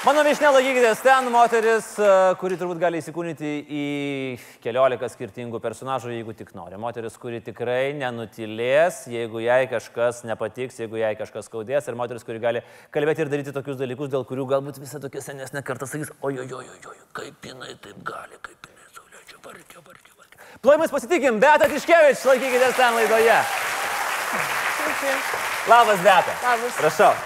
Mano viešnia, laikykitės ten, moteris, kuri turbūt gali įsikūnyti į 14 skirtingų personažų, jeigu tik nori. Moteris, kuri tikrai nenutilės, jeigu jai kažkas nepatiks, jeigu jai kažkas skaudės. Ir moteris, kuri gali kalbėti ir daryti tokius dalykus, dėl kurių galbūt visą tokia senesnė kartą sakys, ojojojojoj, kaip jinai taip gali, kaip jinai saulėčia, varkia. Plojimais pasitikim, Beata Tiškevič, laikykitės ten laidoje. Labas, Beata. Labas. Prašau.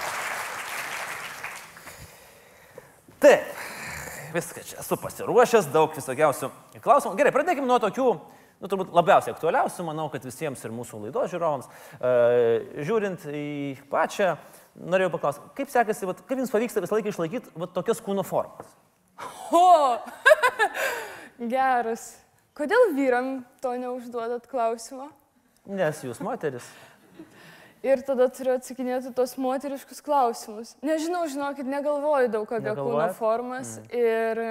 Taip, viską čia esu pasiruošęs, daug visokiausių klausimų. Gerai, pradėkime nuo tokių, turbūt labiausiai aktualiausių, manau, kad visiems ir mūsų laidos žiūrovams. Žiūrint į pačią, norėjau paklausti, kaip sekasi, kaip jums pavyksta visą laiką išlaikyti tokias kūno formas? O, geras. Kodėl vyram to neužduodat klausimą? Nes jūs moteris. Ir tada turiu atsakinėti tos moteriškus klausimus. Nežinau, žinokit, negalvoju daug apie kūno formas. Ir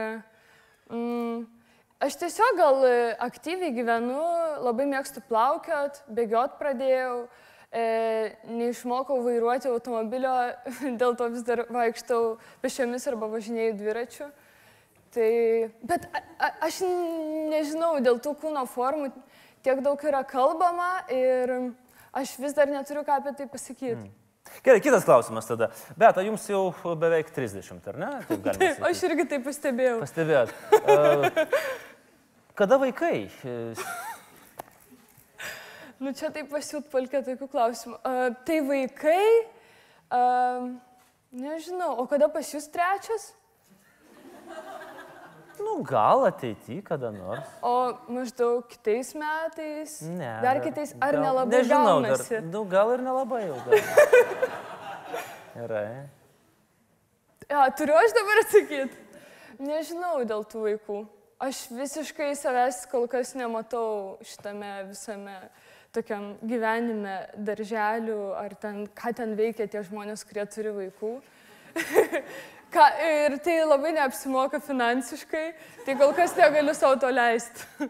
aš tiesiog gal aktyviai gyvenu, labai mėgstu plaukiot, bėgiot pradėjau, neišmokau vairuoti automobilio, dėl to vis dar vaikštau pešiomis arba važinėjau dviračiu. Bet aš nežinau, dėl tų kūno formų tiek daug yra kalbama ir aš vis dar neturiu ką apie tai pasakyti. Gerai, kitas klausimas tada. Beata, jums jau beveik 30, ar ne? Taip, aš irgi tai pastebėjau. Pastebėjot. Kada vaikai? Nu, čia taip pasiutpalkė tokių klausimų. Tai vaikai, nežinau, o kada pas jūs trečias? Nu, gal ateity kada nors. O maždaug kitais metais? Ne. Dar kitais, ar nelabai gaunasi? Nu, gal ir nelabai jau. Gerai. Turiu aš dabar atsakyti? Nežinau dėl tų vaikų. Aš visiškai savęs kol kas nematau šitame visame tokiam gyvenime darželių, ar ten, ką ten veikia tie žmonės, kurie turi vaikų. Ir tai labai neapsimoka finansiškai, tai kol kas negaliu savo to leisti.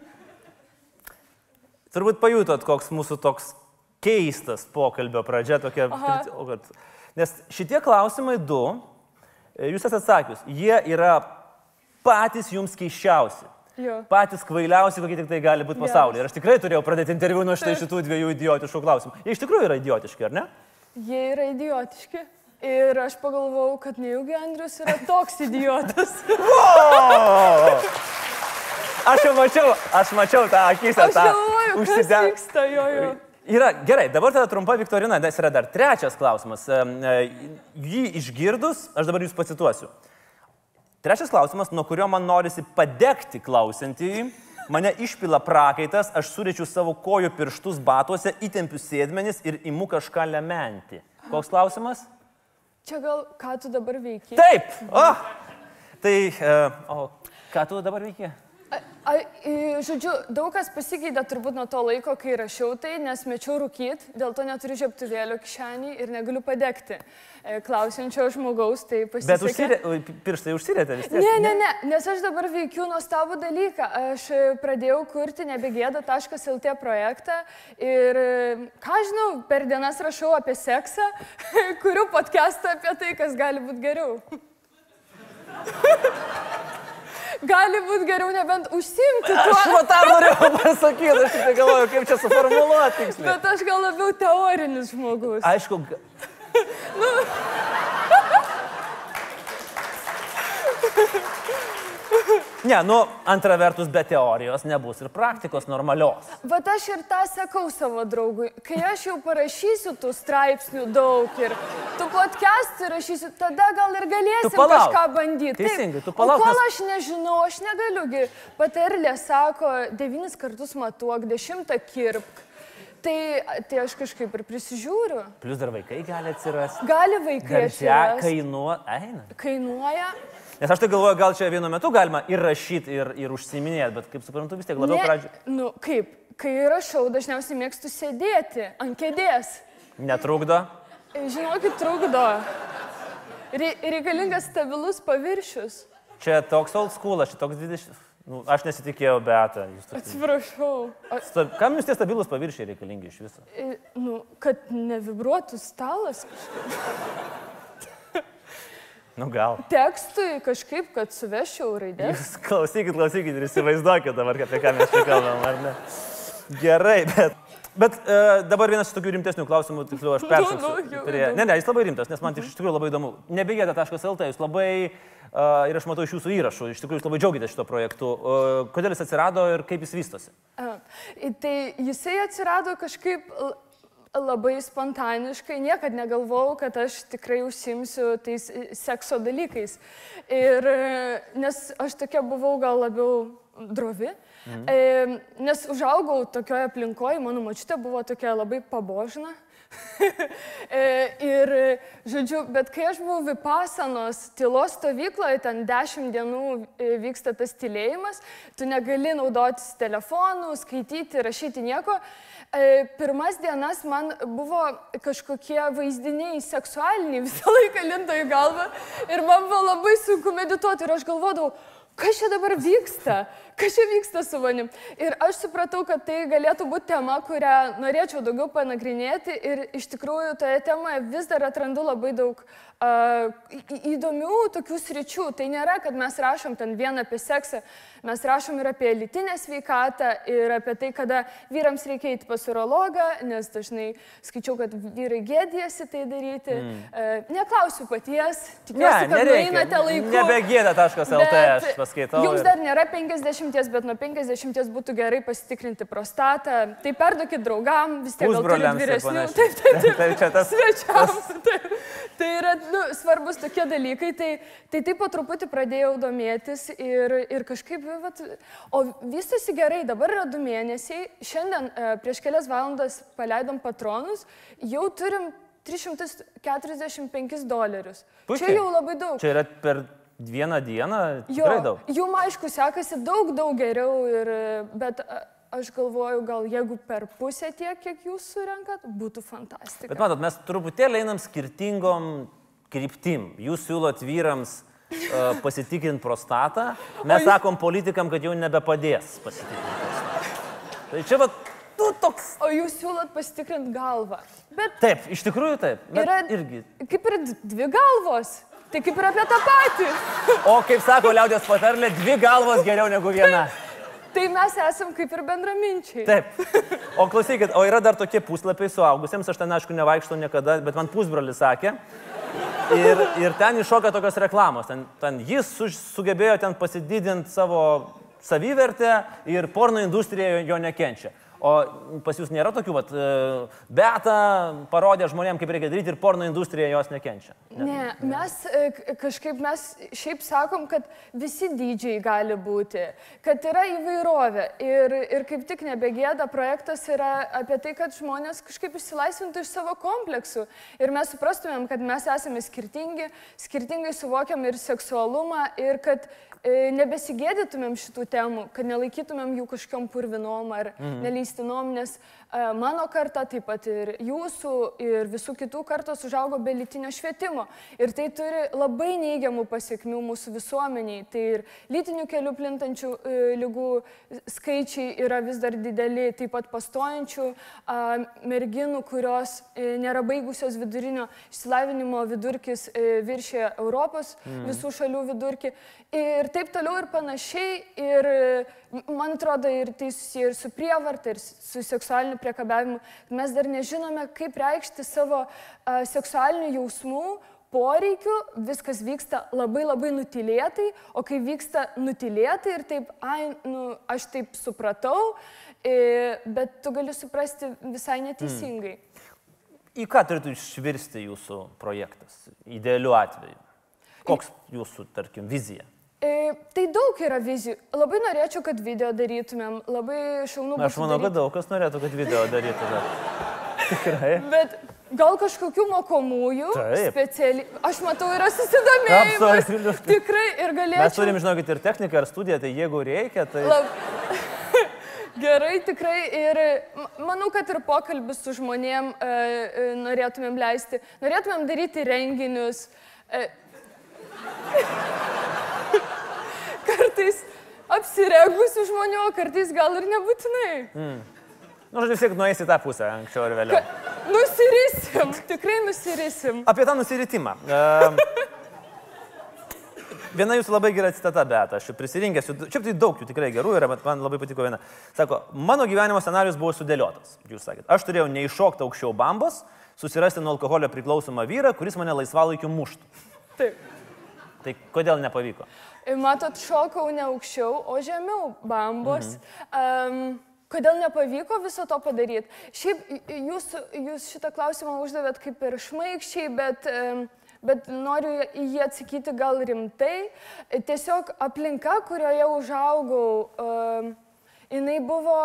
Turbūt pajutot, koks mūsų toks keistas pokalbio pradžia tokia. Nes šitie klausimai du, jūs esate atsakius, jie yra patys jums keiščiausi. Jo. Patys kvailiausi, kokie tik tai gali būti pasaulyje. Ir aš tikrai turėjau pradėti interviu nuo šitų dviejų idiotiškų klausimų. Jie iš tikrųjų yra idiotiški, ar ne? Jie yra idiotiški. Ir aš pagalvojau, kad nejaugi Andrius yra toks idiotas. Aš mačiau tą akisę. Aš galvoju, kas vyksta, jo. Yra, gerai, dabar tada trumpa viktorina, nes yra dar trečias klausimas. Jį išgirdus, aš dabar jūs pacituosiu. Trečias klausimas, nuo kurio man norisi padegti klausantįjį. Mane išpila prakaitas, aš suriečiu savo kojų pirštus batuose, įtempiu sėdmenis ir imu kažką lementi. Koks klausimas? Čia gal, ką tu dabar veiki? Taip! Ką tu dabar veiki? Žodžiu, daug kas pasikeitė turbūt nuo to laiko, kai rašiau tai, nes mečiau rūkyti, dėl to neturiu žiebtuvėlio kišenį ir negaliu padegti klausiančio žmogaus, tai pasisekė. Bet pirštai užsirietė vis tiek? Ne, nes aš dabar veikiu nuostabų dalyką. Aš pradėjau kurti nebegėda.lt projektą ir, ką žinau, per dienas rašau apie seksą, kuriu podcastą apie tai, kas gali būti geriau. Gali būti geriau nebent užsiimti tuo. Aš tą norėjau pasakyti, aš tik galvoju, kaip čia suformuluoti tiksliai. Bet aš gal labiau teorinis žmogus. Aišku. Ne, antra vertus, be teorijos nebus ir praktikos normalios. Bet aš ir tą sakau savo draugui, kai aš jau parašysiu tų straipsnių daug ir tu podcast'į rašysiu, tada gal ir galėsim kažką bandyti. Teisingai, tu palauk. O kol aš nežinau, aš negaliu. Patarlė sako, 9 kartus matuok, 10 kirpk. Tai aš kažkaip ir prisižiūriu. Plius dar vaikai gali atsirasti. Gali vaikai atsirasti. Kainuoja. Nes aš tai galvoju, gal čia vienu metu galima ir rašyti, ir užsiiminėti, bet kaip suprantu, vis tiek labiau pradžio. Nu, kaip? Kai rašau, dažniausiai mėgstu sėdėti ant kėdės. Netrukdo? Žinokit, trukdo. Reikalingas stabilus paviršius. Čia toks old school, čia toks 20... Nu, aš nesitikėjau, Beata. Atsiprašau. Kam jūs tie stabilus paviršiai reikalingi iš viso? Nu, kad nevibruotų stalas kažkaip. Nu gal. tekstui kažkaip, kad suveščiau raidės. Jūs klausykit ir įsivaizduokit dabar, apie ką mes čia kalbam, ar ne? Gerai, bet dabar vienas iš tokių rimtesnių klausimų, tiksliau, aš peršoksiu. Ne, jis labai rimtas, nes man iš tikrųjų labai įdomu. Nebegėda.lt, jūs labai, ir aš matau iš jūsų įrašų, iš tikrųjų jūs labai džiaugitės šito projektu. Kodėl jis atsirado ir kaip jis vystosi? Tai jisai atsirado kažkaip labai spontaniškai, niekad negalvojau, kad aš tikrai užsimsiu tais sekso dalykais. Ir nes aš tokia buvau gal labiau drovi, nes užaugau tokioje aplinkoje, mano močiutė buvo tokia labai pabožna. Ir, žodžiu, bet kai aš buvau Vipasanos tylos stovykloje, ten 10 dienų vyksta tas tylėjimas, tu negali naudotis telefonu, skaityti, rašyti nieko. Pirmas dienas man buvo kažkokie vaizdiniai seksualiniai visą laiką lindo į galvą ir man buvo labai sunku medituoti ir aš galvodavau, kas čia dabar vyksta? Kas čia vyksta su manim? Ir aš supratau, kad tai galėtų būti tema, kurią norėčiau daugiau panagrinėti ir iš tikrųjų toje temoje vis dar atrandu labai daug įdomių tokių sričių. Tai nėra, kad mes rašom ten vien apie seksą, mes rašom ir apie lytinę sveikatą ir apie tai, kada vyrams reikia eiti pas urologą, nes dažnai skaičiau, kad vyrai gėdijasi tai daryti. Neklausiu paties, tikiuosi, kad nueinate laiku. Nebegėda.lt aš paskaitau. Jums dar nėra 50, bet nuo 50 būtų gerai pasitikrinti prostatą. Tai perduokit draugam, vis tiek gal turit vyresnių. Taip, svečiams. Tai yra svarbus tokie dalykai. Tai po truputį pradėjau domėtis ir kažkaip, o vystosi gerai, dabar yra 2 mėnesiai. Šiandien prieš kelias valandas paleidom patronus, jau turim $345. Puikiai. Čia jau labai daug. Čia yra per vieną dieną tikrai daug. Jum aišku sekasi daug geriau, bet aš galvoju, gal jeigu per pusę tiek, kiek jūs surenkat, būtų fantastika. Bet matot, mes truputėlį einam skirtingom kryptim. Jūs siūlot vyrams pasitikinti prostatą, mes sakom politikam, kad jau nebepadės pasitikinti prostatą. Tai čia toks. O jūs siūlot pasitikrinti galvą. Taip, iš tikrųjų taip. Yra irgi. Kaip ir 2 galvos. Tai kaip ir apie tą patį. O kaip sako liaudės patarlė, 2 galvos geriau negu viena. Tai mes esam kaip ir bendraminčiai. Taip. O klausykit, o yra dar tokie puslapiai suaugusiems, aš ten aišku nevaikštau niekada, bet man pusbrolis sakė. Ir ten iššoka tokios reklamos. Ten jis sugebėjo ten pasididinti savo savivertę ir porno industrija jo nekenčia. O pas jūs nėra tokių, Beata parodė žmonėm, kaip reikia daryti ir porno industrija jos nekenčia. Ne, mes šiaip sakom, kad visi dydžiai gali būti, kad yra įvairovė ir kaip tik nebegėda projektas yra apie tai, kad žmonės kažkaip išsilaisvintų iš savo kompleksų ir mes suprastumėm, kad mes esame skirtingai suvokiam ir seksualumą ir kad nebesigėdytumėm šitų temų, kad nelaikytumėm jų kažkiom purvinom ar neleistinom, nes mano karta, taip pat ir jūsų ir visų kitų kartos užaugo be lytinio švietimo. Ir tai turi labai neigiamų pasiekmių mūsų visuomeniai. Tai ir lytinių kelių plintančių ligų skaičiai yra vis dar dideli, taip pat pastojančių merginų, kurios nėra baigusios vidurinio išsilavinimo vidurkis viršė Europos visų šalių vidurkį. Ir taip toliau ir panašiai. Ir man atrodo, ir tai susiję ir su prievarta, ir su seksualiniu priekabiavimu. Mes dar nežinome, kaip reikšti savo seksualinių jausmų, poreikių. Viskas vyksta labai nutylėtai, o kai vyksta nutylėtai ir taip, aš taip supratau, bet tu gali suprasti visai neteisingai. Į ką turėtų išvirsti jūsų projektas, idealiu atveju? Koks jūsų, tarkim, vizija? Tai daug yra vizijų. Labai norėčiau, kad video darytumėm. Labai šaunu būtų. Aš manau, kad daug kas norėtų, kad video darytumėm. Tikrai. Bet gal kažkokių mokomųjų specialiai. Aš matau, yra susidomėjimas. Tikrai ir galėčiau. Mes turim, žinokit, ir techniką, ir studiją, tai jeigu reikia, tai... Gerai, tikrai. Ir manau, kad ir pokalbis su žmonėm norėtumėm leisti. Norėtumėm daryti renginius. Kartais apsiregusių žmonių, kartais gal ir nebūtinai. Žodžiu, vis tiek nueisi tą pusę, anksčiau ir vėliau. Nusirisim, tikrai nusirisim. Apie tą nusiritimą. viena jūsų labai gera citata, bet aš prisirinkęs, čia tai daug jų tikrai gerų yra, bet man labai patiko viena. Sako, mano gyvenimo scenarius buvo sudėliotas. Jūs sakėt, aš turėjau neiššokti aukščiau bambos, susirasti nuo alkoholio priklausomą vyrą, kuris mane laisvalaikiu muštų. Taip. Tai kodėl nepavyko? Matot, šokau ne aukščiau, o žemiau bambos. Kodėl nepavyko viso to padaryti? Šiaip jūs šitą klausimą uždavėt kaip ir šmaikščiai, bet noriu į jį atsakyti gal rimtai. Tiesiog aplinka, kurioje užaugau, jinai buvo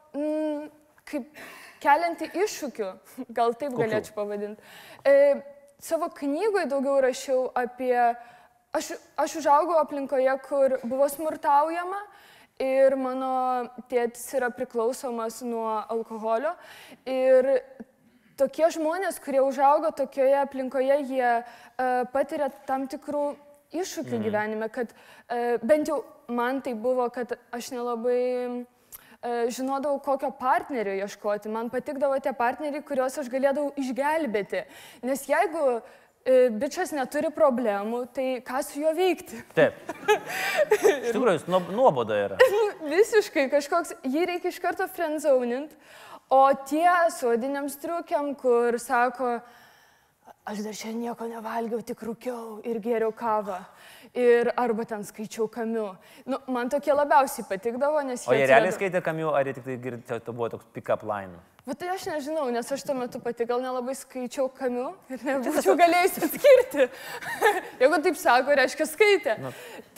kaip kelianti iššūkių, gal taip galėčiau pavadinti. Savo knygoje daugiau rašiau apie... Aš užaugau aplinkoje, kur buvo smurtaujama. Ir mano tėtis yra priklausomas nuo alkoholio. Ir tokie žmonės, kurie užaugo tokioje aplinkoje, jie patiria tam tikrų iššūkių gyvenime, kad bent jau man tai buvo, kad aš nelabai žinodavau, kokio partnerio ieškoti. Man patikdavo tie partneriai, kuriuos aš galėdavau išgelbėti. Nes jeigu bičas neturi problemų, tai ką su juo veikti? Taip. Iš tikrųjų, jis nuoboda yra. Visiškai kažkoks, jį reikia iš karto friendzoninti, o tie su odiniam striukiam, kur sako, aš dar šiandien nieko nevalgiau, tik rūkiau ir gėriau kavą. Ir arba ten skaičiau Kamiu. Nu, man tokie labiausiai patikdavo, nes... O jie realiai skaitė Kamiu, ar jie tik tai girdėjo, tai buvo toks pick-up line? Bet tai aš nežinau, nes aš tuo metu pati gal nelabai skaičiau Kamiu ir nebūčiau galėjusi atskirti. Jeigu taip sako, reiškia skaitė. Nu.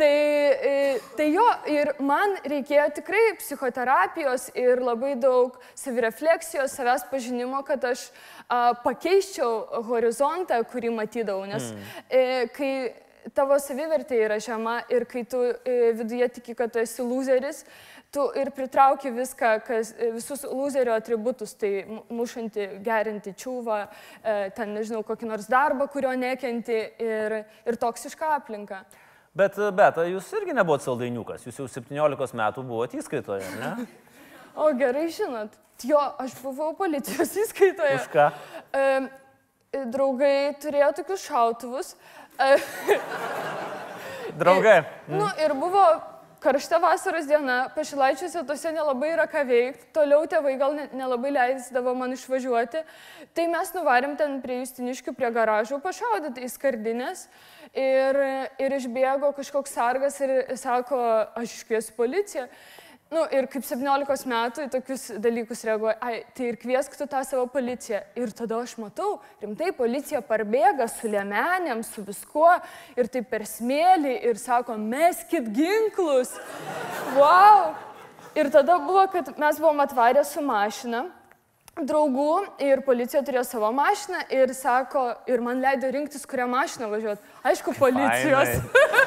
Tai jo, ir man reikėjo tikrai psichoterapijos ir labai daug savirefleksijos, savęs pažinimo, kad aš pakeiščiau horizontą, kurį matydavau. Nes kai tavo savivertė yra žema ir kai tu viduje tiki, kad tu esi loseris, tu ir pritrauki viską, visus loserio atributus, tai mušanti, gerinti čiūvą, ten nežinau, kokį nors darbą, kurio nekenti ir toksišką aplinką. Bet jūs irgi nebuvot saldainiukas, jūs jau 17 metų buvote įskaitoje, ne? O gerai žinot, jo, aš buvau policijos įskaitoje. Už ką? Draugai turėjo tokius šautuvus. Draugai? Nu, ir buvo karšta vasaros diena, Pašilaičiuose tose nelabai yra ką veikti, toliau tėvai gal nelabai leisdavo man išvažiuoti. Tai mes nuvarėm ten prie Justiniškių, prie garažų, pašaudyti į skardinės ir išbėgo kažkoks sargas ir sako, aš iškviesiu policiją. Nu, ir kaip 17 metų į tokius dalykus reaguoja, tai ir kviesk tu tą savo policiją. Ir tada aš matau, rimtai policija parbėga su liemenėm, su viskuo, ir taip per smėlį, ir sako, meskit ginklus. Wow! Ir tada buvo, kad mes buvom atvarę su mašina, draugų, ir policija turėjo savo mašiną, ir sako, ir man leido rinktis, kurią mašiną važiuoti. Aišku, policijos.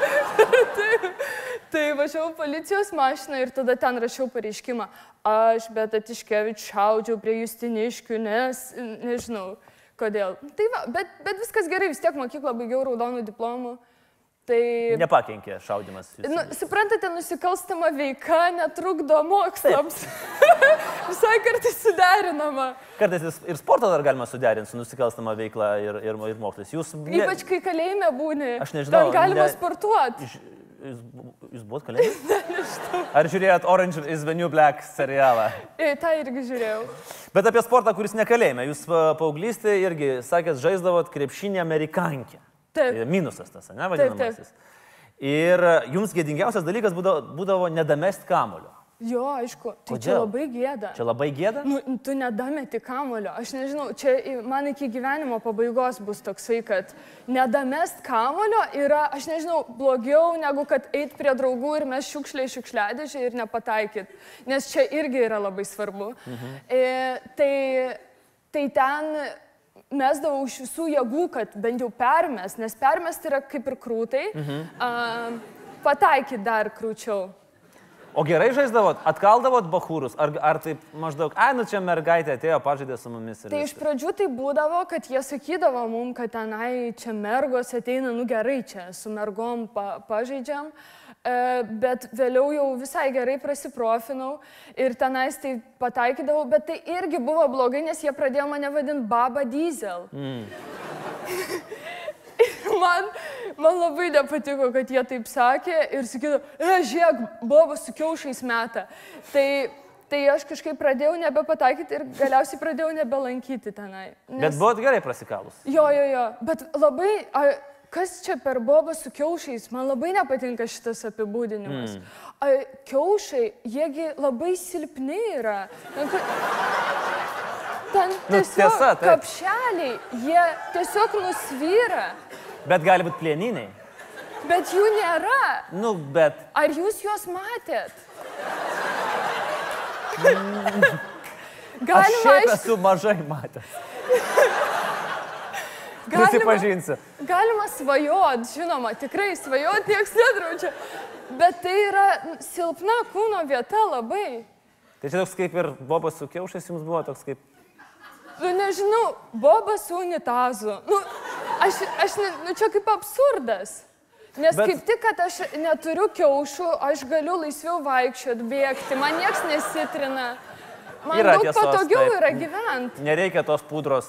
Tai važiavau policijos mašiną ir tada ten rašiau pareiškimą. Aš, Beta Tiškevič, šaudžiau prie Justiniškių, nes nežinau kodėl. Tai va, bet viskas gerai, vis tiek mokyklą baigiau raudonų diplomų. Tai... Nepakenkė šaudimas. Nu, suprantate, nusikalstama veika netrukdo mokslams. Visai kartais suderinama. Kartais ir sportą dar galima suderinti su nusikalstama veikla ir mokslas. Ypač kai kalėjime būni. Aš nežinau. Ten galima sportuoti. Jūs buvot kalėjime? Ar žiūrėjot Orange is the New Black serialą? Tai irgi žiūrėjau. Bet apie sportą, kuris nekalėjime. Jūs paauglystė irgi, sakėt, žaisdavot krepšinį amerikankę. Taip. Minusas tas, ne, vadinamasis. Taip. Ir jums gėdingiausias dalykas būdavo nedamest kamulio. Jo, aišku. Tai Kodėl? čia labai gėda. Čia labai gėda? Nu, tu nedameti kamulio. Aš nežinau, čia man iki gyvenimo pabaigos bus toksai, kad nedamest kamulio yra, aš nežinau, blogiau negu kad eit prie draugų ir mes šiukšlę į šiukšliadėžę ir nepataikyt. Nes čia irgi yra labai svarbu. Tai ten mesdavau iš visų jėgų, kad bent jau permest, nes permest yra kaip ir krūtai, pataikyt dar krūčiau. O gerai žaisdavot? Atkaldavot bachūrus? Ar taip maždaug, nu čia mergaitė atėjo, pažaidė su mumis? Tai iš pradžių tai būdavo, kad jie sakydavo mums, kad tenai čia mergos ateina, nu gerai, čia su mergom pažaidžiam. Bet vėliau jau visai gerai prasiprofinau ir tenais tai pataikydavau, bet tai irgi buvo blogai, nes jie pradėjo mane vadinti Baba Diesel. Ir Man labai nepatiko, kad jie taip sakė ir sakydavo, žiūrėk, boba su kiaušais meta. Tai aš kažkaip pradėjau nebepataikyti ir galiausiai pradėjau nebelankyti tenai. Bet buvot gerai prasikalus. Jo. Bet labai, kas čia per bobą su kiaušais, man labai nepatinka šitas apibūdinimas. Kiaušai, jiegi labai silpni yra. Ten tiesiog kapšeliai, jie tiesiog nusvyra. Bet gali būti plieniniai. Bet jų nėra. Nu, bet... Ar jūs juos matėt? Aš šiaip esu mažai matęs. Prisipažinsiu. Galima svajot, žinoma, tikrai svajot nieks nedraudžia. Bet tai yra silpna kūno vieta labai. Tai čia toks kaip ir bobas su kiaušais jums buvo toks kaip... Nu, nežinau, bobas su unitazu. Nu, čia kaip absurdas. Nes kaip tik, kad aš neturiu kiaušų, aš galiu laisviau vaikščiot, bėgti, man nieks nesitrina. Man daug patogiau yra gyventi. Nereikia tos pudros,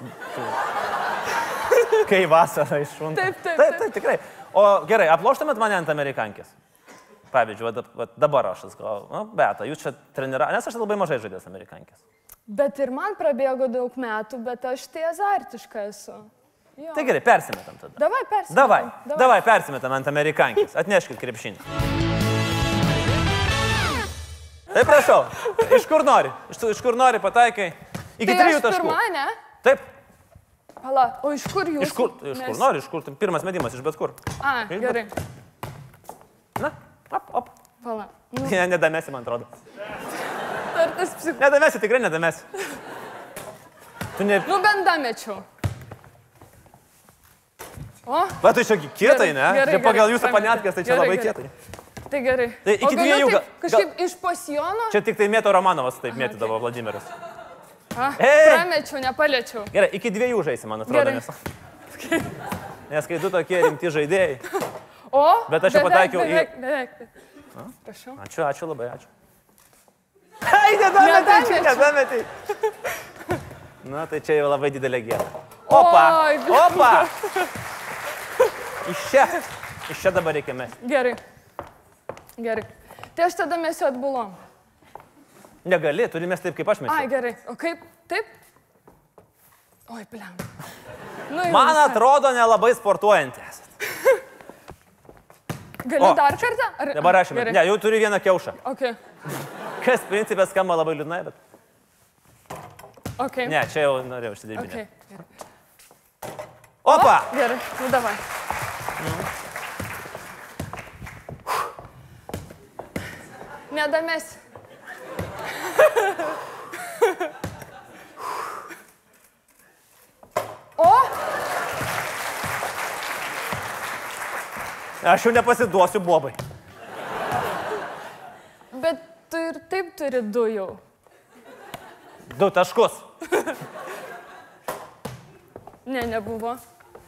kai vasara iššunta. Taip, tikrai. O gerai, aploštumėt mane ant amerikankės? Pavyzdžiui, dabar aš galvoju, Beata, jūs čia treniravot, nes aš labai mažai žaidęs amerikankės. Bet ir man prabėgo daug metų, bet aš tai azartiška esu. Jo. Tai gerai, persimetam tada. Davai, persimetam ant amerikankės. Atneškit krepšinį. Tai prašau, iš kur nori? Iš kur nori pataikai? Iki 3 taškų. Tai aš pirma, ne? Taip. Pala, o iš kur jūs? Iš kur nori, iš kur. Pirmas metimas, iš bet kur. Gerai. Na, op. Pala. Nedamesi, man atrodo. Tartas Nedamesi, tikrai nedamesi. Nu, bent damečiau. Va, tai čia kietai, ne? Gerai, pagal jūsų paniatkas, tai čia labai kietai. Tai gerai. Tai iki 2... Kažkaip iš pasijono? Čia tik tai Mėto Romanovas taip mėtydavo Vladimiras. Pramečiau, nepaliečiau. Gerai, iki 2 žaisi, man atrodo. Nes kai 2 tokie rimti žaidėjai. Bet aš jau pataikiau į... Beveik. Prašau. Ačiū labai, ačiū. Hei, nedametai. Na, tai čia jau labai didelė gėda. Opa! Iš čia dabar reikia mesti. Gerai. Tai aš tada mesiu atbulom. Negali, turi mesti taip, kaip aš mesiu. Gerai. O kaip? Taip? Oi, pliam. Man atrodo, nelabai sportuojantį esat. Galiu dar kartą? Dabar aš metu. Ne, jau turi vieną kiaušą. Kas principė skamba labai liūdnai, bet... Ne, čia jau norėjau išsidirbinti. Opa! Gerai, nu davai. Nedamesi. Aš jau nepasiduosiu bobai. Bet tu ir taip turi 2 jau. 2 taškus. Nebuvo.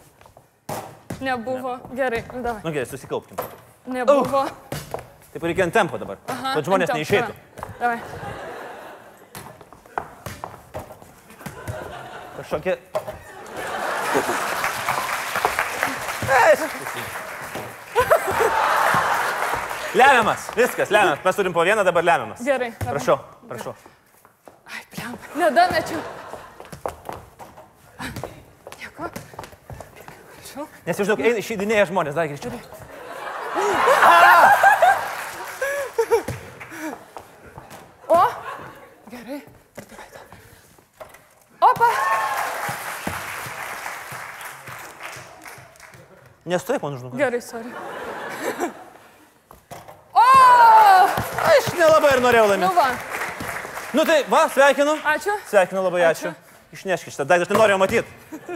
Gerai, davai. Nu gerai, susikaupkim. Nebuvo. Taip reikia ant tempo dabar, kad žmonės neišeitų. Davai. Kažkokie... Lemiamas, viskas, lemiamas. Mes turim po vieną, dabar lemiamas. Gerai. Prašau. Ai, pliam, nedamečiau. Nieko. Prašau. Nes jau žinok, išeidinėja žmonės, dar greičiau. Gerai. Opa. Nestoji, man už nugarą. Gerai, sorry. Aš nelabai ir norėjau laimėti. Nu va. Nu tai, va, sveikinu. Ačiū. Sveikinu, labai ačiū. Išneškit šitą daiktą, aš nenorėjau matyti.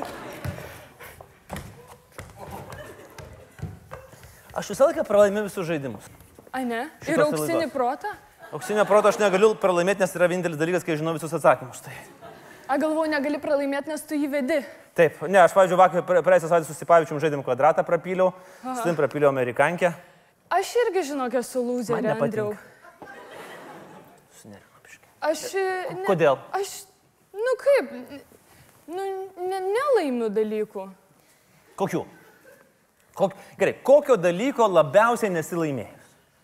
Aš visą laiką pralaimiu visus žaidimus. Ai ne? Ir auksinį protą? Auksinio proto aš negaliu pralaimėti, nes yra vienintelis dalykas, kai žinau visus atsakymus. Galvoju, negali pralaimėti, nes tu jį vedi. Taip, ne, aš, pavyzdžiui, vakar praėjusią savaitę su Sipavičium žaidėm kvadratą prapyliau, su tim prapyliau amerikankę. Aš irgi žinok esu lūzerė, Andriau. Sunervino biškai. Aš... Kodėl? Aš, nu kaip, nelaimiu dalykų. Kokių? Gerai, kokio dalyko labiausiai nesilaimėjus?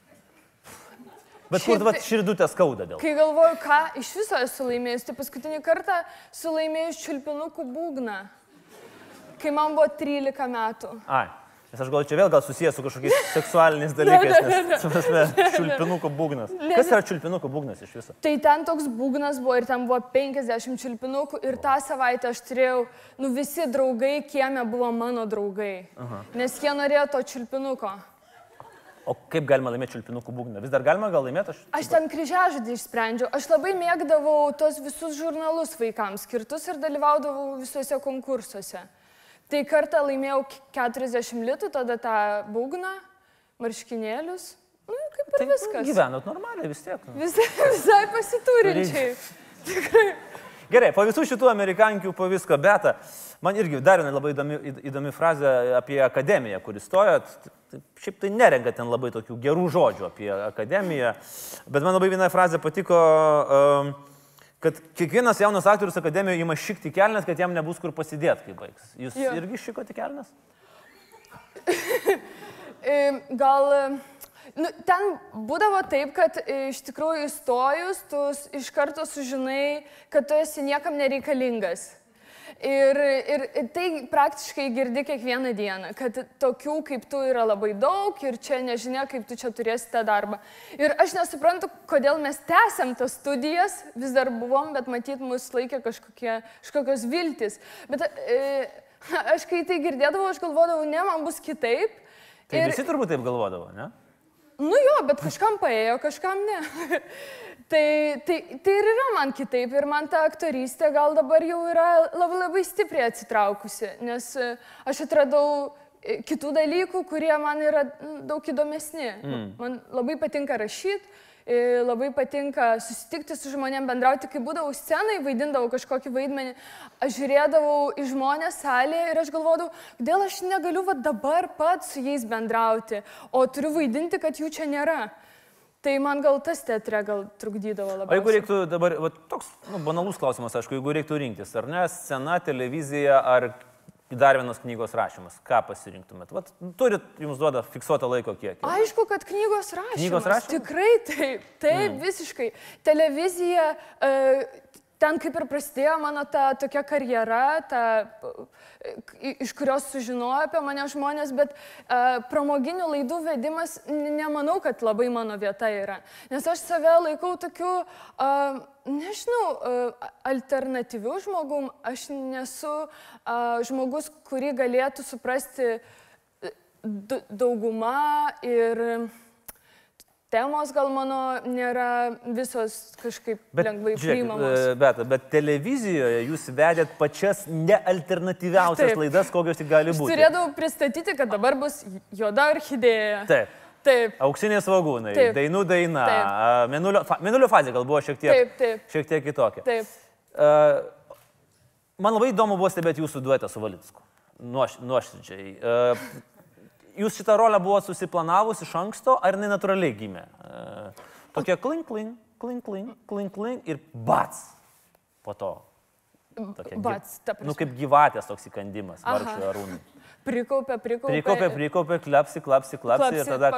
Bet kur širdutė skauda dėl? Kai galvoju, ką iš viso esu laimėjus, tai paskutinį kartą sulaimėjus čiulpinukų būgną, kai man buvo 13 metų. Ai, nes aš galvoju, čia vėl gal susijęs su kažkokiais seksualiniais dalykais, nes, su prasme, čiulpinukų būgnas. Kas yra čiulpinukų būgnas iš viso? Tai ten toks būgnas buvo ir ten buvo 50 čiulpinukų ir tą savaitę aš turėjau, visi draugai kieme buvo mano draugai, nes jie norėjo to čiulpinuko. O kaip galima laimėti čiulpinukų būgną? Vis dar galima gal laimėti? Aš ten kryžiažodį išsprendžiau. Aš labai mėgdavau tos visus žurnalus vaikams skirtus ir dalyvaudavau visuose konkursuose. Tai kartą laimėjau 40 litų, tada tą būgną, marškinėlius. Kaip ir viskas. Gyvenot normaliai vis tiek. Visai pasiturinčiai. Tikrai. Gerai, po visų šitų amerikankių, po visko, Beata, man irgi dar viena labai įdomi frazė apie akademiją, kur įstojot. Šiaip tai nerenka ten labai tokių gerų žodžių apie akademiją, bet man labai viena frazė patiko, kad kiekvienas jaunas aktorius akademijoje ima šikti kelnes, kad jam nebus kur pasidėti, kai baigs. Jūs irgi šikote kelnes? Gal... Ten būdavo taip, kad iš tikrųjų įstojus, tu iš karto sužinai, kad tu esi niekam nereikalingas. Ir tai praktiškai girdi kiekvieną dieną, kad tokių kaip tu yra labai daug ir čia nežinia, kaip tu čia turėsi tą darbą. Ir aš nesuprantu, kodėl mes tęsiam tas studijas, vis dar buvom, bet matyt, mus laikė kažkokios viltis. Bet aš kai tai girdėdavau, aš galvodavau, ne, man bus kitaip. Tai visi turbūt taip galvodavo, ne? Nu jo, bet kažkam paėjo, kažkam ne. Tai ir yra man kitaip ir man ta aktorystė gal dabar jau yra labai stipriai atsitraukusi, nes aš atradau kitų dalykų, kurie man yra daug įdomesni. Man labai patinka rašyti, labai patinka susitikti su žmonėm, bendrauti, kai būdavau scenai, vaidindavau kažkokį vaidmenį, aš žiūrėdavau į žmonės salėje ir aš galvodavau, kodėl aš negaliu dabar pats su jais bendrauti, o turiu vaidinti, kad jų čia nėra. Tai man gal tas teatre gal trukdydavo labiausiai. O jeigu reiktų dabar, toks banalus klausimas, aišku, jeigu reiktų rinktis, ar ne, scena, televizija, ar dar vienas knygos rašymas, ką pasirinktumėt? Turit, jums duoda fiksuotą laiko kiekį. Aišku, kad knygos rašymas. Knygos rašymas? Tikrai taip, visiškai. Televizija, ten kaip ir prasidėjo mano ta tokia karjera, iš kurios sužinojo apie mane žmonės, bet pramoginių laidų vedimas, nemanau, kad labai mano vieta yra. Nes aš save laikau tokiu, nežinau, alternatyviu žmogum, aš nesu žmogus, kurį galėtų suprasti dauguma ir temos gal mano nėra visos kažkaip lengvai priimamos. Bet televizijoje jūs vedėt pačias nealternatyviausias laidas, kokios tik gali būti. Aš turėdavau pristatyti, kad dabar bus Juoda orchidėja. Taip. Auksiniai svogūnai, Dainų daina, Mėnulio fazė gal buvo šiek tiek kitokia. Taip. Man labai įdomu buvo stebėti jūsų duetą su Valicku. Nuoširdžiai. Jūs šitą rolę buvo susiplanavus iš anksto, ar jinai natūraliai gimė? Tokia klink ir bats po to. Bats, ta prasme. Kaip gyvatės toks įkandimas, vargšui Arūnui. Prikaupė, klapsi ir tada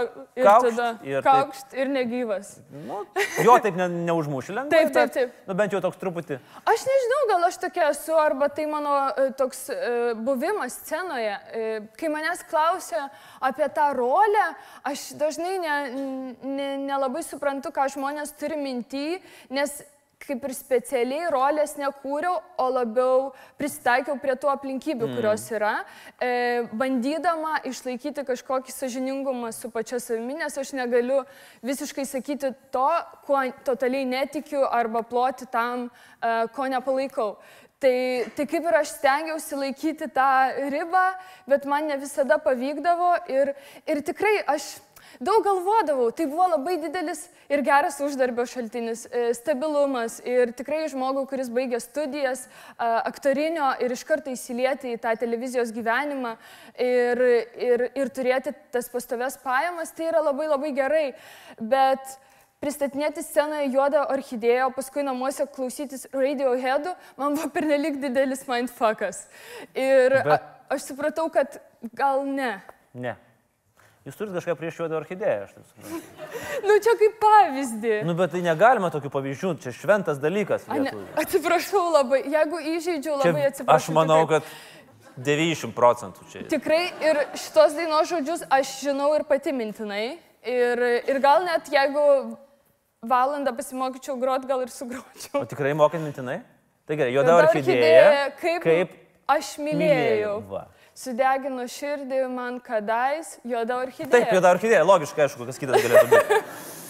kaukšt ir negyvas. Jo taip neužmuši lengvai, taip. Bent jau toks truputį. Aš nežinau, gal aš tokia esu, arba tai mano toks buvimas scenoje. Kai manęs klausia apie tą rolę, aš dažnai nelabai suprantu, ką žmonės turi minty, nes kaip ir specialiai rolės nekūriau, o labiau pristaikiau prie tų aplinkybių, kurios yra, bandydama išlaikyti kažkokį sąžiningumą su pačia savimi, nes aš negaliu visiškai sakyti to, kuo totaliai netikiu, arba ploti tam, ko nepalaikau. Tai kaip ir aš stengiausi laikyti tą ribą, bet man ne visada pavykdavo ir tikrai aš daug galvodavau, tai buvo labai didelis ir geras uždarbio šaltinis, stabilumas ir tikrai žmogų, kuris baigė studijas aktorinio ir iš karto įsilieti į tą televizijos gyvenimą ir turėti tas pastovias pajamas, tai yra labai gerai. Bet pristatinėti scenoje Juodą orchidėją, o paskui namuose klausytis Radiohead'ų, man buvo pernelyg didelis mindfuckas. Ir aš supratau, kad gal ne. Ne. Jūs turite kažką prieš juodą orchidėją, aš taip suprantu. Nu, čia kaip pavyzdį. Nu, bet tai negalima tokių pavyzdžių, čia šventas dalykas. Atsiprašau labai, jeigu įžeidžiu, labai atsiprašau. Aš manau, kad 90% čia. Tikrai ir šitos dainos žodžius aš žinau ir pati mintinai. Ir gal net jeigu valandą pasimokyčiau grot, gal ir sugročiau. O tikrai mokant mintinai? Tai gerai, juoda orchidėja. Kaip aš mylėjau. Sudegino širdį man kadais, juoda orchidėja. Taip, juoda orchidėja, logiškai, aišku, kas kitas galėtų būti.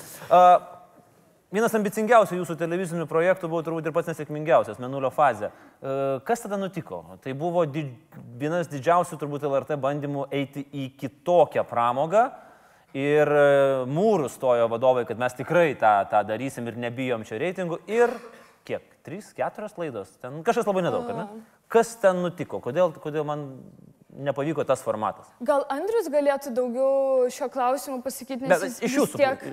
Vienas ambicingiausių jūsų televizinių projektų buvo turbūt ir pats nesėkmingiausias, Mėnulio fazė. Kas tada nutiko? Tai buvo vienas didžiausių turbūt LRT bandymų eiti į kitokią pramogą ir mūrų stojo vadovai, kad mes tikrai tą darysim ir nebijom čia reitingų. Ir kiek? 3-4 laidos? Ten kažkas labai nedaug, ar ne? Kas ten nutiko? Kodėl man nepavyko tas formatas? Gal Andrius galėtų daugiau šio klausimu pasakyti, nes jis iš jūsų tiek...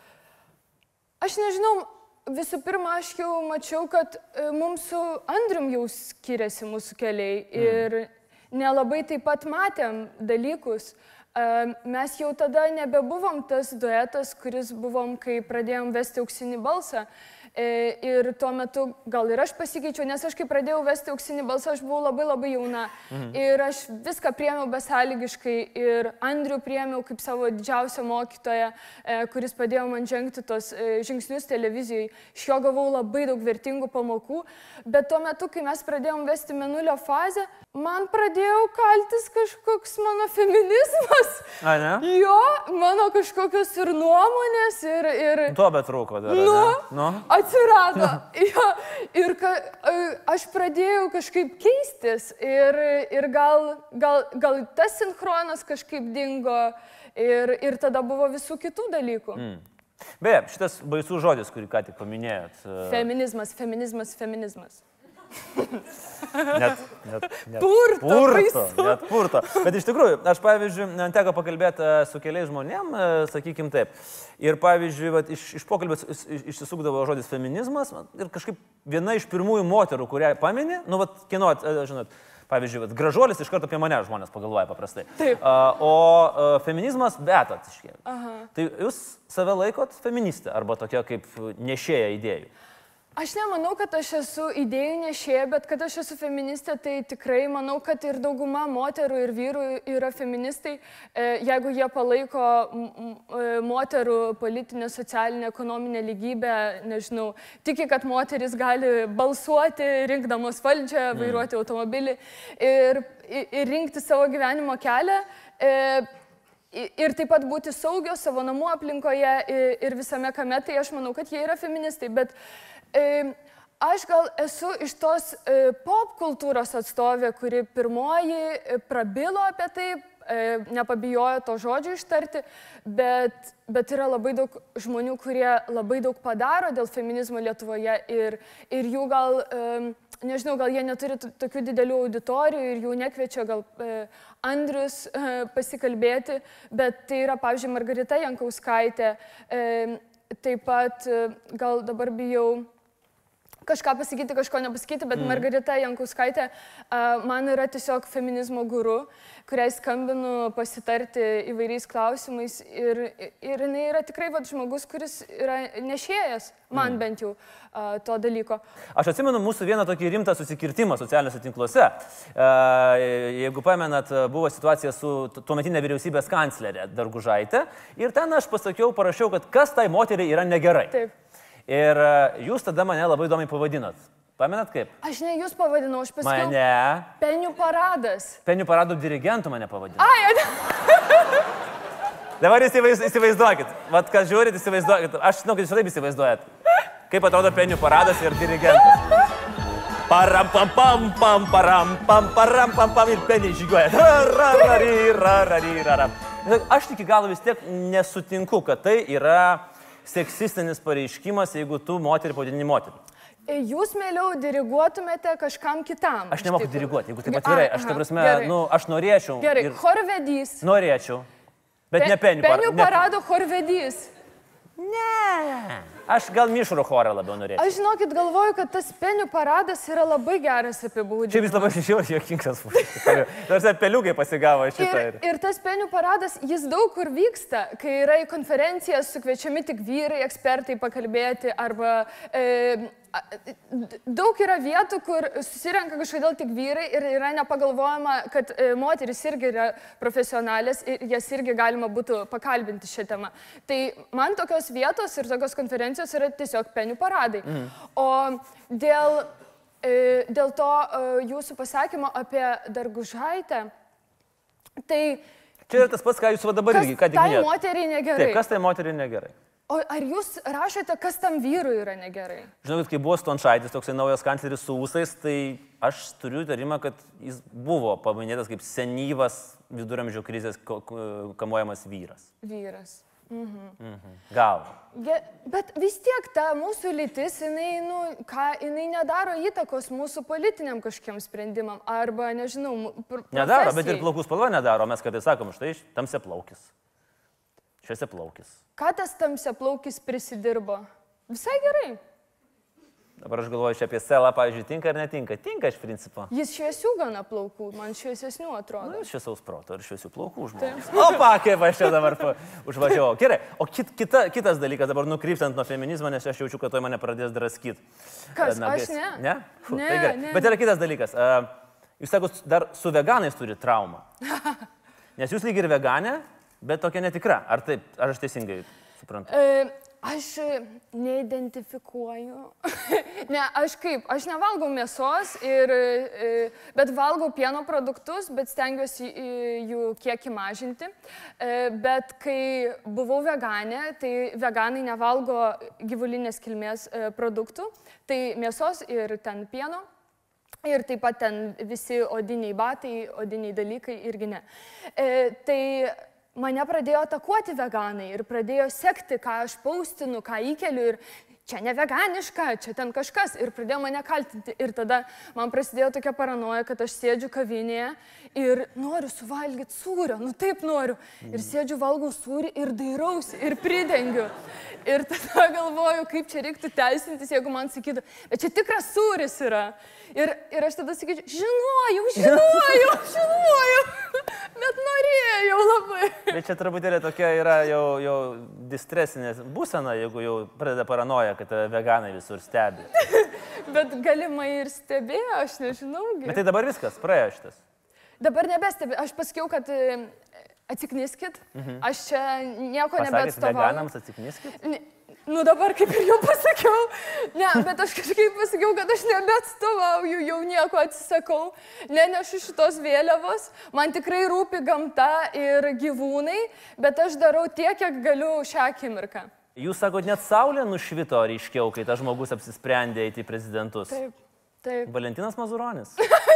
Aš nežinau, visų pirma, aš jau mačiau, kad mums su Andrium jau skiriasi mūsų keliai ir nelabai taip pat matėm dalykus. Mes jau tada nebebuvom tas duetas, kuris buvom, kai pradėjom vesti Auksinį balsą. Ir tuo metu gal ir aš pasikeičiau, nes aš kai pradėjau vesti Auksinį balsą, aš buvau labai jauna. Ir aš viską priėmiau besąlygiškai ir Andrių priėmiau kaip savo didžiausią mokytoją, kuris padėjo man žengti tos žingsnius televizijai. Iš jo gavau labai daug vertingų pamokų, bet tuo metu, kai mes pradėjom vesti Mėnulio fazę, man pradėjo kaltis kažkoks mano feminizmas. A, ne? Jo, mano kažkokios ir nuomonės ir... Tuo betrūko dar, ne? Atsirado. Jo, ir aš pradėjau kažkaip keistis ir gal tas sinchronas kažkaip dingo ir tada buvo visų kitų dalykų. Beje, šitas baisus žodis, kurį ką tik paminėjot. Feminizmas. Net Purto. Bet iš tikrųjų, aš pavyzdžiui, teko pakalbėti su keliais žmonėm, sakykim taip. Ir pavyzdžiui, iš pokalbės išsisukdavo žodis feminizmas ir kažkaip viena iš pirmųjų moterų, kurią pamini, nu, kino, žinot, pavyzdžiui, Gražuolis iš karto apie mane žmonės pagalvoja paprastai. Taip. O feminizmas Beata iškėlė. Tai jūs save laikot feministė arba tokia kaip nešėja idėjų? Aš nemanau, kad aš esu idėjų nešėja, bet kad aš esu feministė, tai tikrai manau, kad ir dauguma moterų ir vyrų yra feministai, jeigu jie palaiko moterų politinę, socialinę, ekonominę lygybę, nežinau, tiki, kad moteris gali balsuoti, rinkdamos valdžią, vairuoti automobilį ir rinkti savo gyvenimo kelią. Ir taip pat būti saugios savo namų aplinkoje ir visame kame, tai aš manau, kad jie yra feministai, bet aš gal esu iš tos pop kultūros atstovė, kuri pirmoji prabilo apie tai, nepabijojo to žodžio ištarti, bet yra labai daug žmonių, kurie labai daug padaro dėl feminizmo Lietuvoje ir jų gal, nežinau, gal jie neturi tokių didelių auditorijų ir jų nekviečia gal Andrius pasikalbėti, bet tai yra, pavyzdžiui, Margarita Jankauskaitė, taip pat gal dabar bijau kažką pasakyti, kažko nepasakyti, bet Margarita Jankauskaitė man yra tiesiog feminizmo guru, kuriai skambinu pasitarti įvairiais klausimais ir jinai yra tikrai žmogus, kuris yra nešėjas, man bent jau to dalyko. Aš atsimenu mūsų vieną tokį rimtą susikirtimą socialiniuose tinkluose. Jeigu pamenat, buvo situacija su tuometinė vyriausybės kanclerė Dargužaitė ir ten aš parašiau, kad kas tai moteriai yra negerai. Taip. Ir jūs tada mane labai įdomiai pavadinot. Pamenat kaip? Aš ne jūs pavadinau, aš pasakiau. Mane. Penių paradas. Penių paradų dirigentų mane pavadino. Ai, Dabar įsivaizduokit. Vat, kas žiūrit, įsivaizduokit. Aš žinau, kad jūs taip įsivaizduojat. Kaip atrodo penių paradas ir dirigentas. Param pam pam pam param pam param pam pam ir peniai žygiuoja. Aš iki galo vis tiek nesutinku, kad tai yra seksistinis pareiškimas, jeigu tu moterį pavadini moterį. Jūs mieliau diriguotumėte kažkam kitam. Aš nemoku diriguoti, jeigu taip atvirai. Aš, ta prasme, aš norėčiau. Gerai, chorvedys. Norėčiau. Bet ne penių parado chorvedys. Ne. Aš gal mišrų chorą labiau norėčiau. Aš žinokit, galvoju, kad tas penių paradas yra labai geras apibūdinimas. Čia vis labai žiauriai juokingas. Tarsi peliukai pasigavo šitą. Ir tas penių paradas, jis daug kur vyksta, kai yra į konferencijas sukviečiami tik vyrai, ekspertai pakalbėti, arba daug yra vietų, kur susirenka kažkodėl tik vyrai ir yra nepagalvojama, kad moteris irgi yra profesionalės ir jas irgi galima būtų pakalbinti šią temą. Tai man tokios vietos ir tokios konferencijos yra tiesiog penių paradai. O dėl to jūsų pasakymo apie Dargužaitę, tai... Čia yra tas pats, ką jūs dabar irgi, ką tik minėjote. Tai moteriai negerai. Taip, kas tai moteriai negerai? O ar jūs rašote, kas tam vyrui yra negerai? Žinau, kai buvo Stončaitis, toksai naujas kancleris su ūsais, tai aš turiu įtarimą, kad jis buvo paminėtas kaip senyvas viduramžių krizės kamuojamas vyras. Vyras. Gal. Bet vis tiek ta mūsų lytis, jinai nedaro įtakos mūsų politiniam kažkokiam sprendimam, arba, nežinau, profesijai. Nedaro, bet ir plaukų spalva nedaro, mes kartais sakom, štai tamsiaplaukis. Šviesiaplaukis. Ką tas tamsiaplaukis prisidirbo? Visai gerai. Dabar aš galvoju, čia apie Selą, pavyzdžiui, tinka ar netinka? Tinka iš principo. Jis šviesių gana plaukų, man šviesesnių atrodo. Na, šviesaus proto ir šviesių plaukų žmogus. Opa, kaip aš čia dabar užvažiavau. Gerai, o kitas dalykas, dabar nukrypstant nuo feminizmo, nes aš jaučiu, kad to mane pradės draskyti. Kas? Aš ne. Ne? Ne, tai gerai. ne. Bet yra kitas dalykas. Jūs sakot, dar su veganais turi traumą. Nes jūs lyg ir veganė, bet tokia netikra. Ar taip? Ar aš teisingai suprantu? Aš neidentifikuoju. Ne, aš nevalgau mėsos, bet valgau pieno produktus, bet stengiuosi jų kiekį mažinti. Bet kai buvau veganė, tai veganai nevalgo gyvulinės kilmės produktų, tai mėsos ir ten pieno. Ir taip pat ten visi odiniai batai, odiniai dalykai irgi ne. Tai mane pradėjo atakuoti veganai ir pradėjo sekti, ką aš paustinu, ką įkeliu ir čia ne veganiška, čia ten kažkas ir pradėjo mane kaltinti. Ir tada man prasidėjo tokia paranoja, kad aš sėdžiu kavinėje ir noriu suvalgyti sūrio, taip noriu. Ir sėdžiu, valgau sūrį ir dairausi ir pridengiu. Ir tada galvoju, kaip čia reiktų teisintis, jeigu man sakytų, bet čia tikras sūris yra. Ir aš tada sakyčiau, žinojau, bet norėjau labai. Bet čia truputėlį tokia yra jau distresinė būsena, jeigu jau pradeda paranoja, kad veganai visur stebi. Bet galimai ir stebėjo, aš nežinau. Bet tai dabar viskas, praėjo šitas. Dabar nebestebi. Aš pasakiau, kad atsikniskit. Aš čia nieko nebeatstovauju. Pasakėt veganams atsikniskit? Dabar kaip ir jau pasakiau. Ne, bet aš kažkaip pasakiau, kad aš nebeatstovauju, jau nieko atsisakau. Nenešu šitos vėliavos. Man tikrai rūpi gamta ir gyvūnai, bet aš darau tiek, kiek galiu šią akimirką. Jūs sakot, net saulė nušvito ryškiau, kai tas žmogus apsisprendė eiti į prezidentus. Taip. Valentinas Mazuronis?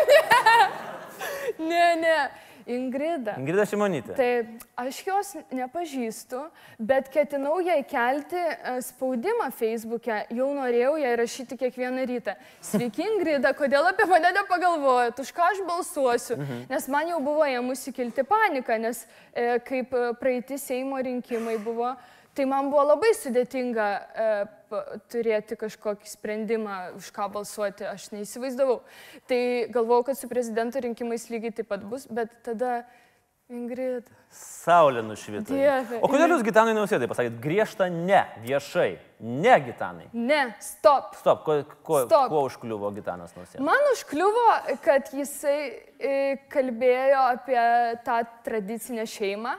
Ne. Ingrida. Ingrida Šimonytė. Taip, aš jos nepažįstu, bet ketinau jai kelti spaudimą Facebook'e, jau norėjau jai rašyti kiekvieną rytą. Sveiki, Ingrida, kodėl apie mane nepagalvojat, už ką aš balsuosiu? Nes man jau buvo ėmusi kilti panika, nes kaip praeiti Seimo rinkimai buvo, tai man buvo labai sudėtinga turėti kažkokį sprendimą, už ką balsuoti, aš neįsivaizdavau. Tai galvojau, kad su prezidento rinkimais lygiai taip pat bus, bet tada Ingrida. Saulė nušvito. Dieve. O kodėl jūs Gitanai Nausėdai pasakėt griežtą ne, viešai? Ne, Gitanai. Ne, stop. Stop. Kuo užkliuvo Gitanas Nausėda? Man užkliuvo, kad jisai kalbėjo apie tą tradicinę šeimą.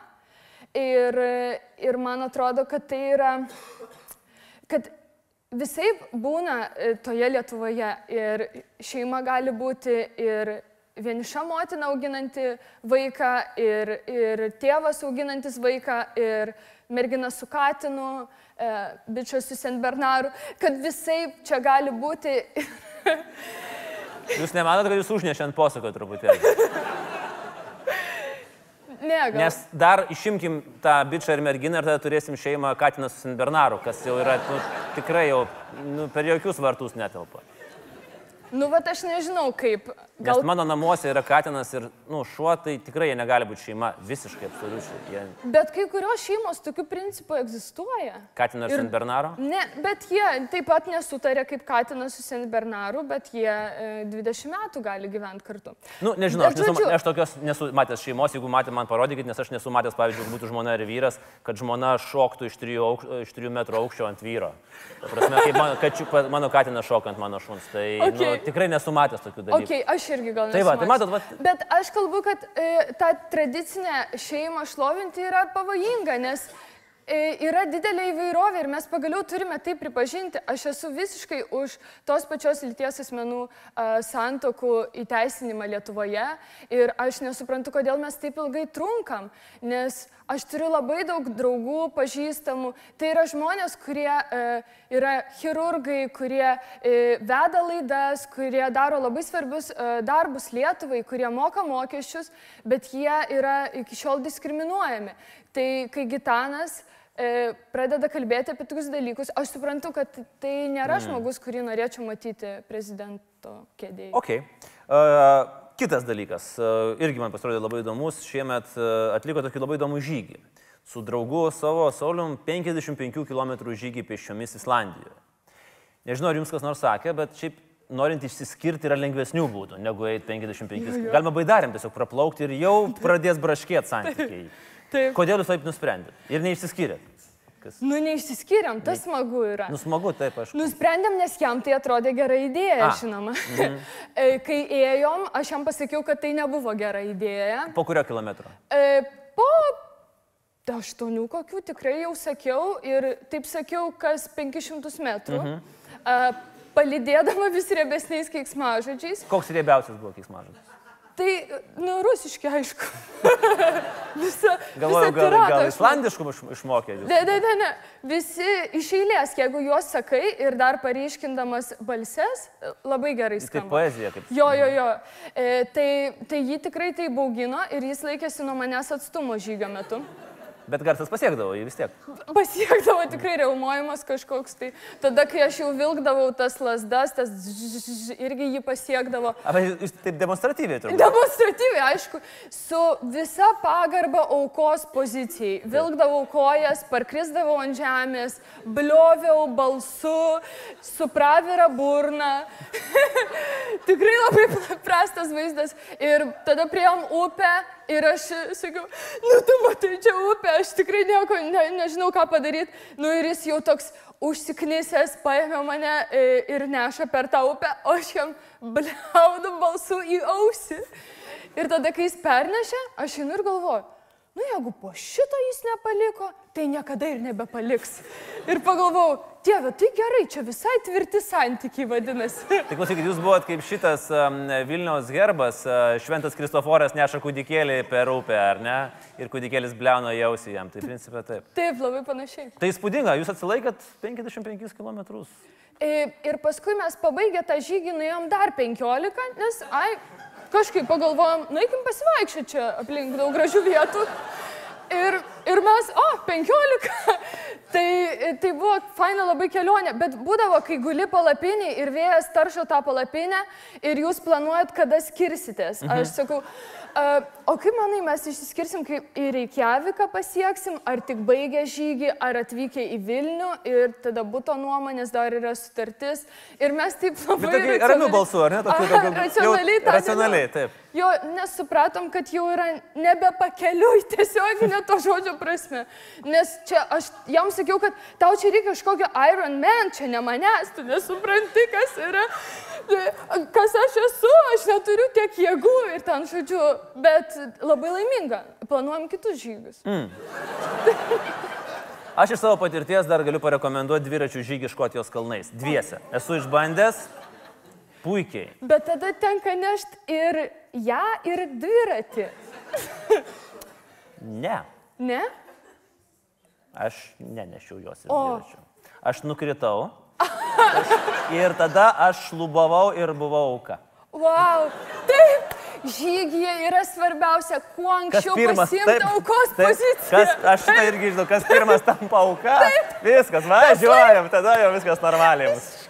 Ir man atrodo, kad tai yra, kad visai būna toje Lietuvoje ir šeima gali būti ir vieniša motina auginanti vaiką, ir tėvas auginantis vaiką, ir mergina su katinu, bičias su Senbernaru, kad visai čia gali būti. Jūs nemanote, kad jūs užnešė ant posako truputėlį? Ne, gal. Nes dar išimkim tą bičą ir merginą ir tada turėsim šeimą katiną su Senbernaru, kas jau yra tikrai jau per jokius vartus netelpa. Nu, va, aš nežinau kaip. Nes mano namuose yra katinas ir, nu, šuo, tai tikrai jie negali būti šeima, visiškai, absoliučiai. Bet kai kurios šeimos tokiu principu egzistuoja. Katinas ir Sen Bernaro? Ne, bet jie taip pat nesutarė kaip katinas su Sen Bernaru, bet jie 20 metų gali gyventi kartu. Nu, nežinau, aš tokios nesu matęs šeimos, jeigu matė, man parodykit, nes aš nesu matęs, pavyzdžiui, būtų žmona ir vyras, kad žmona šoktų iš 3 metrų aukščio ant vyro. Ta prasme, kaip mano katinas šoka ant mano šuns, tai nu, tikrai nesu matęs tokių dalykų. Okay, aš irgi gal nesu. Tai va, tai matot, va. Bet aš kalbu, kad tą tradicinę šeimą šlovinti yra pavojinga, nes yra didelė įvairovė ir mes pagaliau turime tai pripažinti. Aš esu visiškai už tos pačios lyties asmenų santuokų įteisinimą Lietuvoje ir aš nesuprantu, kodėl mes taip ilgai trunkam, nes aš turiu labai daug draugų, pažįstamų. Tai yra žmonės, kurie yra chirurgai, kurie veda laidas, kurie daro labai svarbius darbus Lietuvai, kurie moka mokesčius, bet jie yra iki šiol diskriminuojami. Tai kai Gitanas pradeda kalbėti apie tokius dalykus, aš suprantu, kad tai nėra žmogus, kurį norėčiau matyti prezidento kėdėje. Okay. Kitas dalykas, irgi man pasirodė labai įdomus, šiemet atliko tokį labai įdomų žygį. Su draugu savo Saulium 55 km žygį pėsčiomis Islandijoje. Nežinau, ar jums kas nors sakė, bet šiaip norint išsiskirti yra lengvesnių būdų, negu eiti 55 km. Galima baidarėm tiesiog praplaukti ir jau pradės braškėti santykiai. Kodėl jūs taip nusprendėt? Ir neišsiskyrėt? Nu, neišsiskyrėm, tas smagu yra. Nu, smagu, taip, aš. Nusprendėm, nes jam tai atrodė gera idėja, žinoma. Kai ėjom, aš jam pasakiau, kad tai nebuvo gera idėja. Po kurio kilometro? Po 8 kokių tikrai jau sakiau ir taip sakiau, kas 500 metrų. Palydėdama vis riebesniais keiksmažodžiais. Koks riebiausias buvo keiksmažodis? Tai, nu, rusiški, aišku. Galvoju, gal islandiškų išmokė jūs? Ne. Visi iš eilės, jeigu juos sakai ir dar paryškindamas balses, labai gerai skamba. Tai poezija kaip. Jo. Tai jį tikrai tai baugino ir jis laikėsi nuo manęs atstumo žygio metu. Bet garsas pasiekdavo jį vis tiek. Pasiekdavo tikrai reumojimas kažkoks. Tai tada, kai aš jau vilkdavau tas lasdas, tas irgi jį pasiekdavo. Ar jūs taip demonstratyviai turbūt? Demonstratyviai, aišku. Su visa pagarba aukos pozicijai. Vilkdavau kojas, parkrisdavau ant žemės, blioviau balsu, su pravira burna. Tikrai labai prastas vaizdas. Ir tada priėjom upę. Ir aš sakiau, nu tu matai, čia upė, aš tikrai nieko nežinau, ką padaryti. Nu ir jis jau toks užsiknisęs, paėmė mane ir neša per tą upę, o aš jam bliaudu balsu į ausį. Ir tada, kai jis pernešė, aš einu ir galvoju, nu jeigu po šito jis nepaliko, tai niekada ir nebepaliks. Ir pagalvojau, Dieve, tai gerai, čia visai tvirti santykiai vadinasi. Tai klausykit, jūs buvot kaip šitas Vilniaus herbas, Šventas Kristoforas neša kūdikėlį per upę, ar ne? Ir kūdikėlis bliauno į ausį jam, tai principė taip. Taip, labai panašiai. Tai įspūdinga, jūs atsilaikėt 55 km. Ir paskui mes pabaigę tą žygį nuėjom dar 15, nes, kažkaip pagalvojom, nueikim pasivaikščioti čia aplink daug gražių vietų. Ir mes, 15. Tai buvo faina labai kelionė, bet būdavo, kai guli palapinį ir vėjas taršo tą palapinę ir jūs planuojat, kada skirsitės. Aš sakau, o kaip manai, mes išsiskirsim, kai į Reikjaviką pasieksim, ar tik baigę žygį, ar atvykę į Vilnių ir tada buto nuomonės dar yra sutartis. Ir mes taip labai racionaliai... Ramių balsų, ar ne? Racionaliai, taip. Jo, nes supratom, kad jau yra nebepakeliui tiesioginė to žodžio prasme. Nes čia aš jam sakiau, kad tau čia reikia kažkokio Iron Man, čia ne manęs, tu nesupranti, kas yra, kas aš esu, aš neturiu tiek jėgų ir ten žodžiu, bet labai laiminga, planuojam kitus žygius. Aš iš savo patirties dar galiu parekomenduoti dviračių žygį Škotijos kalnais, dviese. Esu išbandęs. Puikiai. Bet tada tenka nešti ir ją, ir dviratį. Ne. Ne? Aš nenešiau jos ir dviračių. Aš nukritau ir tada aš šlubavau ir buvau auka. Vau, taip, žygyje yra svarbiausia, kuo anksčiau pasiimti aukos poziciją. Aš tai irgi žinau, kas pirmas tampa auka, viskas, važiuojam, tada jau viskas normaliai bus.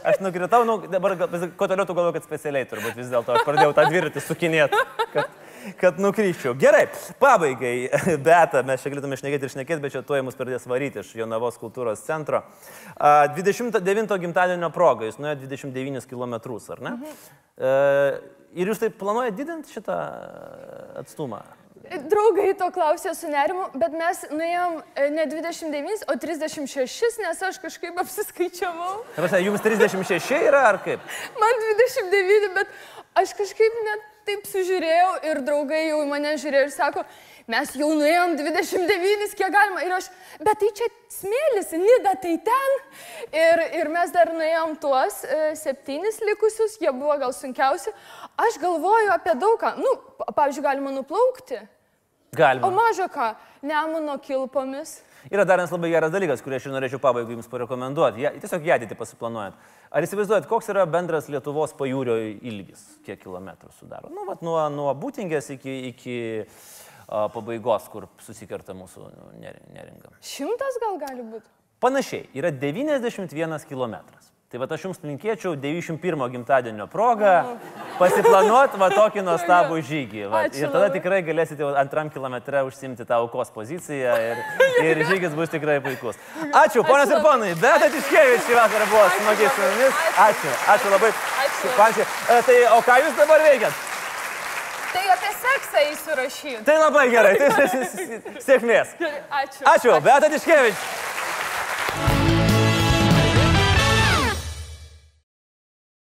Aš nukritau, nu, dabar kuo toliau tu galvoji, kad specialiai turbūt vis dėlto aš pradėjau tą dviratį sukinėti, kad nukryščiau. Gerai, pabaigai, Beata, mes čia galėtume šnekėti ir šnekėti, bet čia tuoj mus pradės varyti iš Jonavos kultūros centro. 29 gimtadienio proga, jūs nuėjo 29 km, ar ne? Ir jūs tai planuojate didinti šitą atstumą? Draugai to klausė su nerimu, bet mes nuėjom ne 29, o 36, nes aš kažkaip apsiskaičiavau. Jums 36 yra, ar kaip? Man 29, bet aš kažkaip net taip sužiūrėjau ir draugai jau į mane žiūrėjo ir sako, mes jau nuėjom 29, kiek galima. Ir aš, bet tai čia smėlis, Nida, tai ten. Ir mes dar nuėjom tuos 7 likusius, jie buvo gal sunkiausi. Aš galvoju apie daugą. Nu, pavyzdžiui, galima nuplaukti. Galima. O mažo ką, Nemuno kilpomis. Yra dar vienas labai geras dalykas, kurį aš norėčiau pabaigai jums parekomenduoti. Tiesiog į ateitį pasiplanuojant. Ar įsivaizduojat, koks yra bendras Lietuvos pajūrio ilgis? Kiek kilometrų sudaro? Nu, vat, nuo Būtingės iki pabaigos, kur susikerta mūsų neringa. 100 gal gali būti? Panašiai, yra 91 kilometras. Tai va aš jums linkėčiau 91 gimtadienio progą pasiplanuoti va tokį nuostabų žygį. Va. Ir tada tikrai galėsite 2 kilometre užsimti tą aukos poziciją ir žygis bus tikrai puikus. Ačiū, ponios ir ponai, Beata Tiškevič šį vakarą buvo smagiai su mumis. Ačiū labai. Ačiū. Tai o ką jūs dabar veikiat? Tai apie seksą įsirašyti. Tai labai gerai, sėkmės. Ačiū. Ačiū, Beata Tiškevič.